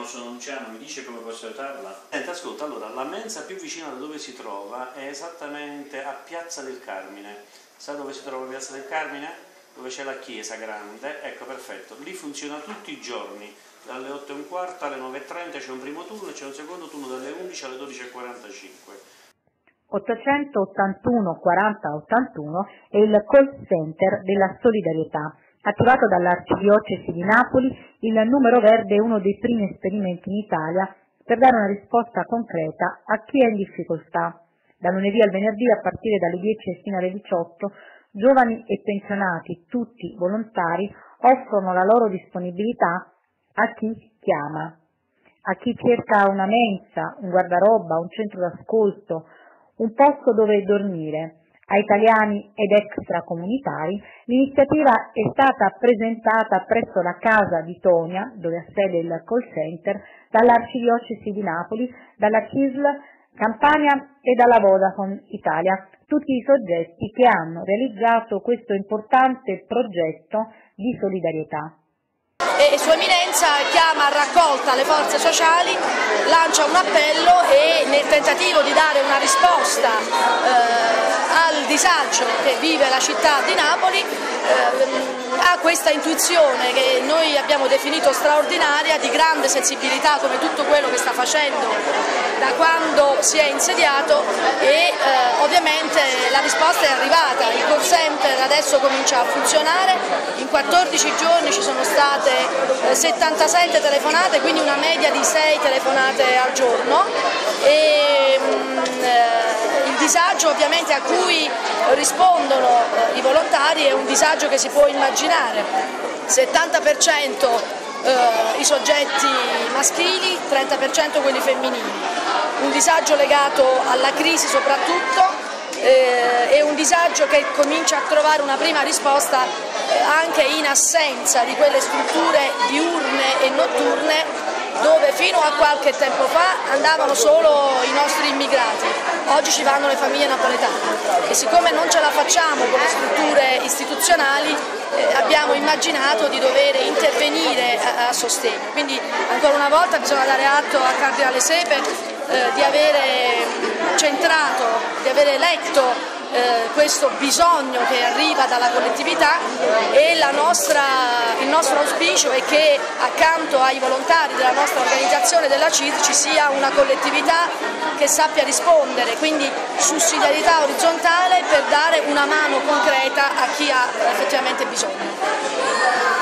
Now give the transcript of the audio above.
sono Luciano, mi dice come posso aiutarla? Senta, ascolta, allora, la mensa più vicina da dove si trova è esattamente a Piazza del Carmine. Sa dove si trova Piazza del Carmine? Dove c'è la chiesa grande, ecco, perfetto. Lì funziona tutti i giorni, dalle 8:15 alle 9:30 c'è un primo turno e c'è un secondo turno dalle 11 alle 12:45. 881 40 81 è il call center della solidarietà, attivato dall'Arcidiocesi di Napoli. Il numero verde è uno dei primi esperimenti in Italia per dare una risposta concreta a chi è in difficoltà. Da lunedì al venerdì, a partire dalle 10 e fino alle 18, giovani e pensionati, tutti volontari, offrono la loro disponibilità a chi chiama, a chi cerca una mensa, un guardaroba, un centro d'ascolto, un posto dove dormire. A italiani ed extracomunitari l'iniziativa è stata presentata presso la Casa di Tonia, dove ha sede il call center, dall'Arcidiocesi di Napoli, dalla CISL Campania e dalla Vodafone Italia, tutti i soggetti che hanno realizzato questo importante progetto di solidarietà. Sua Eminenza chiama a raccolta le forze sociali, lancia un appello e nel tentativo di dare una risposta al disagio che vive la città di Napoli ha questa intuizione che noi abbiamo definito straordinaria, di grande sensibilità, come tutto quello che sta facendo da quando si è insediato, e ovviamente la risposta è arrivata. Il call center adesso comincia a funzionare, in 14 giorni ci sono state 77 telefonate, quindi una media di 6 telefonate al giorno, e il disagio ovviamente a cui rispondono i volontari è un disagio che si può immaginare. 70% i soggetti maschili, 30% quelli femminili. Un disagio legato alla crisi soprattutto, è un disagio che comincia a trovare una prima risposta anche in assenza di quelle strutture diurne e notturne dove fino a qualche tempo fa andavano solo i nostri immigrati, oggi ci vanno le famiglie napoletane, e siccome non ce la facciamo con le strutture istituzionali abbiamo immaginato di dover intervenire a sostegno. Quindi ancora una volta bisogna dare atto a Cardinale Sepe di avere centrato, di avere letto questo bisogno che arriva dalla collettività, e il nostro auspicio è che accanto ai volontari della nostra organizzazione della CID ci sia una collettività che sappia rispondere, quindi sussidiarietà orizzontale per dare una mano concreta a chi ha effettivamente bisogno.